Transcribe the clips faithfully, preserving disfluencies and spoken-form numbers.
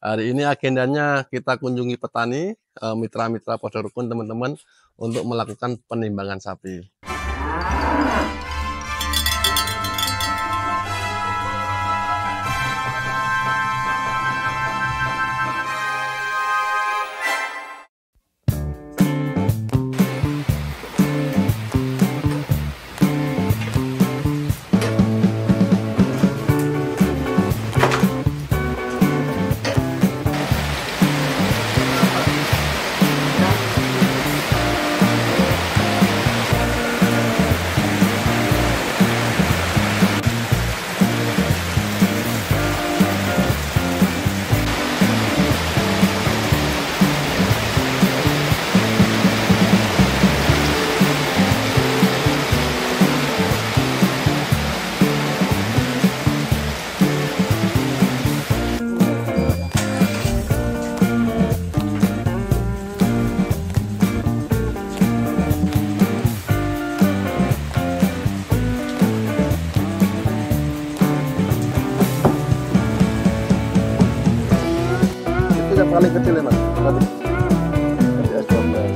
Hari ini agendanya kita kunjungi petani, eee, mitra-mitra Podorukun teman-teman, untuk melakukan penimbangan sapi. Yang paling kecil ya mas, berarti S dua belas.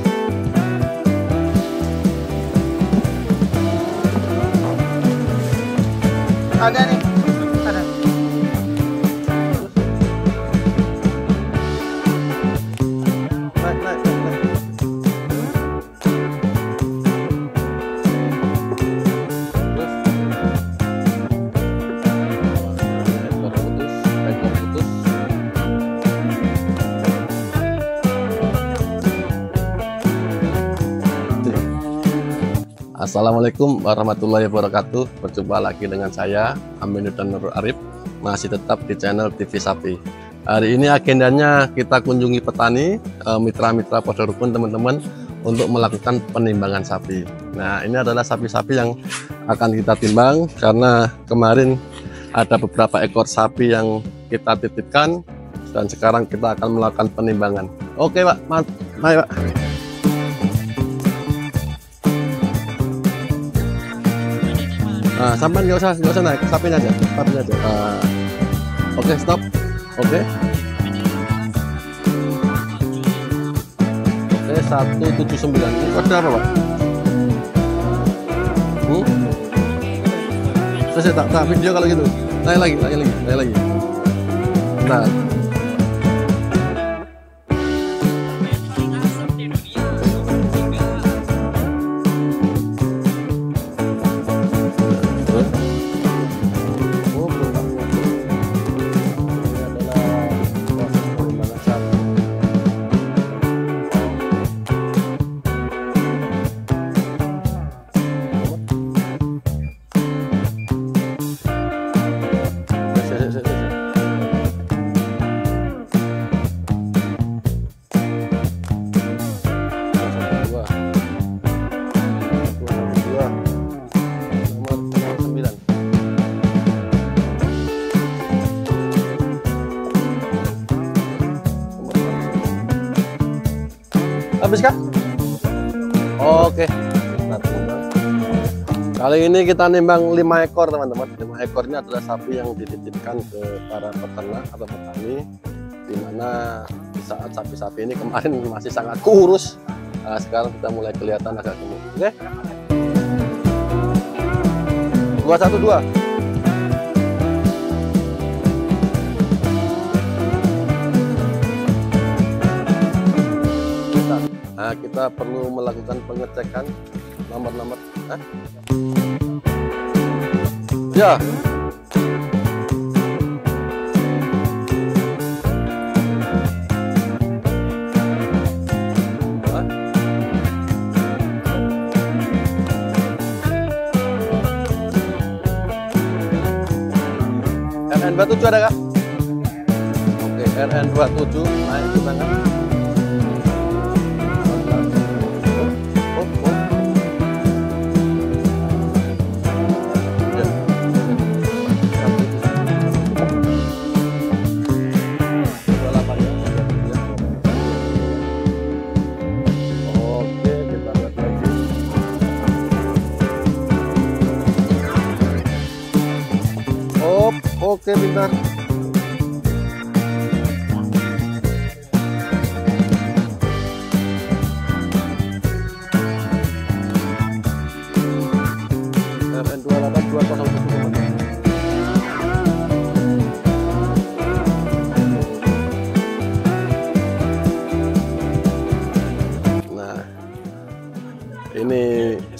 Ada nih, ada. Naik, naik, naik, naik. Terus ekor putus, ekor putus. Assalamualaikum warahmatullahi wabarakatuh. Berjumpa lagi dengan saya Aminuddin Nur Arif, masih tetap di channel T V Sapi. Hari ini agendanya kita kunjungi petani, mitra-mitra Podorukun teman-teman, untuk melakukan penimbangan sapi. Nah, ini adalah sapi-sapi yang akan kita timbang karena kemarin ada beberapa ekor sapi yang kita titipkan dan sekarang kita akan melakukan penimbangan. Oke Pak, mari Pak. Nah, sampai nggak usah nggak usah naik, sapinya aja, sapinya aja. Nah, oke, okay, stop. Oke. Okay. Oke, okay, satu tujuh sembilan. Ini kode apa, Pak? Hmm? Terus tak tak video kalau gitu. Naik lagi, naik lagi, naik lagi. Nah. Habis kah? Oke. Kali ini kita nimbang lima ekor teman-teman. lima ekor ini adalah sapi yang dititipkan ke para peternak atau petani, di mana di saat sapi-sapi ini kemarin masih sangat kurus. Nah, sekarang kita mulai kelihatan agak gemuk. Oke. dua satu dua. Nah, kita perlu melakukan pengecekan nomor-nomor. Hah? Ya. Hah? R N dua puluh tujuh ada kah? Oke, R N dua puluh tujuh naik ke tangan. Oke, pintar.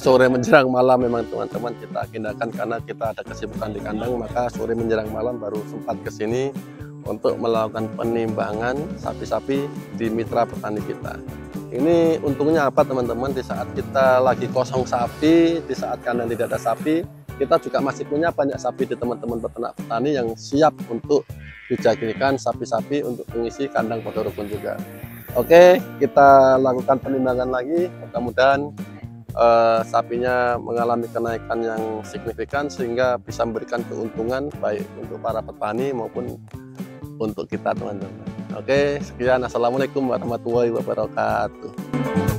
sore menjelang malam memang teman-teman kita agendakan karena kita ada kesibukan di kandang, maka sore menjelang malam baru sempat ke sini untuk melakukan penimbangan sapi-sapi di mitra petani kita. Ini untungnya apa teman-teman, di saat kita lagi kosong sapi, di saat kandang tidak ada sapi, kita juga masih punya banyak sapi di teman-teman peternak petani yang siap untuk dijadikan sapi-sapi untuk mengisi kandang pada rukun juga. Oke, kita lakukan penimbangan lagi, mudah-mudahan eh, sapinya mengalami kenaikan yang signifikan sehingga bisa memberikan keuntungan baik untuk para petani maupun untuk kita teman-teman. Oke, sekian. Assalamualaikum warahmatullahi wabarakatuh.